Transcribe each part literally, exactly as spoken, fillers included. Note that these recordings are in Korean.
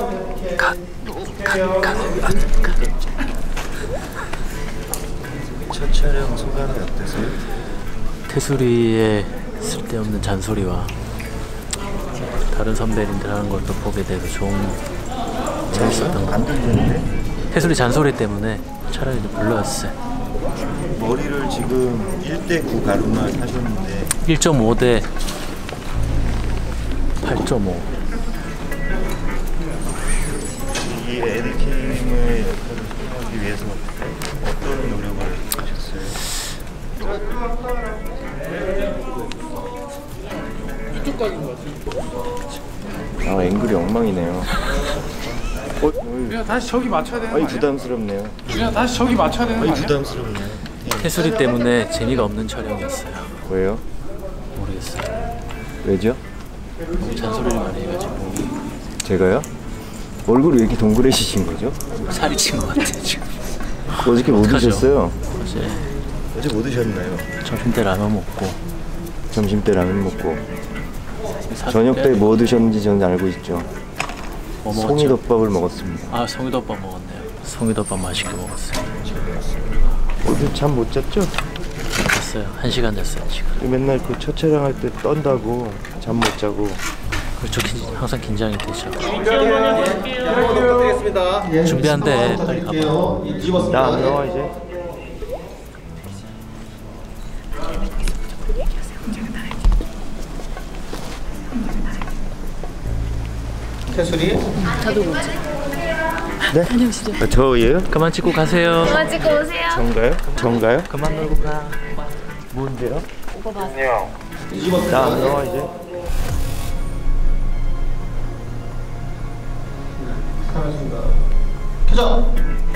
갓, 갓, 갓. 첫 촬영 소감이 어떠세요? 태수리의 쓸데없는 잔소리와 다른 선배님들 하는 걸 또 보게 돼서 좋은, 재밌었던 것 같아요. 태수리 잔소리 때문에 촬영이 좀 별로였어요. 머리를 지금 일 대 구 가르마 하셨는데 일 점 오 대 팔 점 오. 이 에디킹을 하기 위해서 어떤 노력을 하셨어요? 이쪽 각인 것 같아요. 아, 앵글이 엉망이네요. 어, 그냥 다시 저기 맞춰야 되는 거 아니 아니야? 부담스럽네요. 그냥 다시 저기 맞춰야 되는 거 아니 아니야? 부담스럽네요. 태수리 때문에 재미가 없는 촬영이었어요. 왜요? 모르겠어요. 왜죠? 너무 잔소리를 많이 해가지고 제가요? 얼굴이 왜 이렇게 동그래지신 거죠? 살이 찐 것 같아요 지금. 어저께 뭐 어떡하죠? 드셨어요? 어제 어제 뭐 드셨나요? 점심 때 라면 먹고 점심 때 라면 먹고 사- 저녁 때 뭐 드셨는지 저는 알고 있죠. 뭐 먹었죠? 송이덮밥을 먹었습니다. 아, 송이덮밥 먹었네요. 송이덮밥 맛있게 먹었어요. 어제 잠 못 잤죠? 잤어요. 한 시간 잤어요 지금. 맨날 그 첫 촬영할 때 떤다고 잠 못 자고. 그렇죠. 긴- 항상 긴장이 되죠. 부탁드리겠습니다. 준비한대. 빨리 가봐. 나 안 나와 이제. 태술이 네? 아, 저예요? 그만 찍고 가세요. 그만 찍고 오세요. 전가요? 전가요? 그만 놀고 가. 뭔데요? 오빠 봤어. 나 안 나와 이제. 켜져.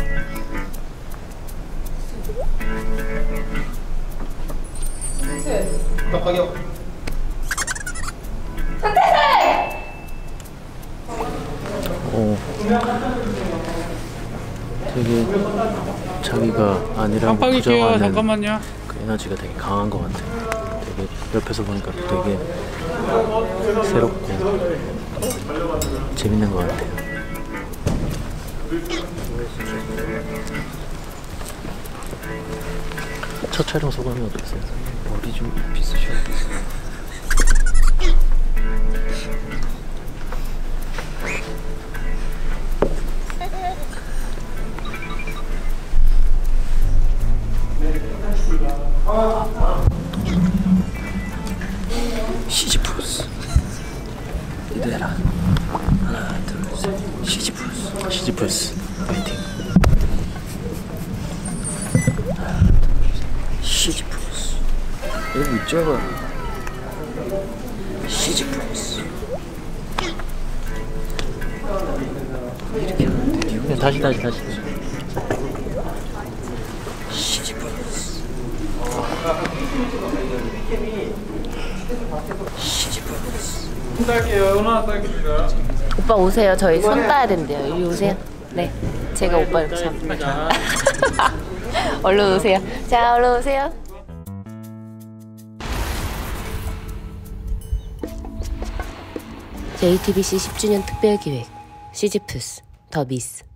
깜빡이요. 어. 되게 자기가 아니라고 깜빡이 껴요. 부정하는 잠깐만요. 그 에너지가 되게 강한 것 같아요. 되게 옆에서 보니까 되게 새롭고 재밌는 것 같아요. 첫 촬영 소감이 어떠세요? 머리 좀 빗으셔야겠어요. 시지푸스 이대라. 하나 둘셋. 시지푸스 시지푸스 파이팅. 시지푸스 여기 있잖아. 시지푸스 이렇게 하면 돼요. 그냥 다시 다시 다시 시지푸스 시지푸스. 딸게요. 얼마나 딸깁니다. 오빠 오세요. 저희 손 따야 된대요. 이리 오세요. 네. 제가 오빠 이렇게 잡을게요. 얼른 오세요. 자, 얼른 오세요. 제이티비씨 십 주년 특별기획 시지푸스 더 미스.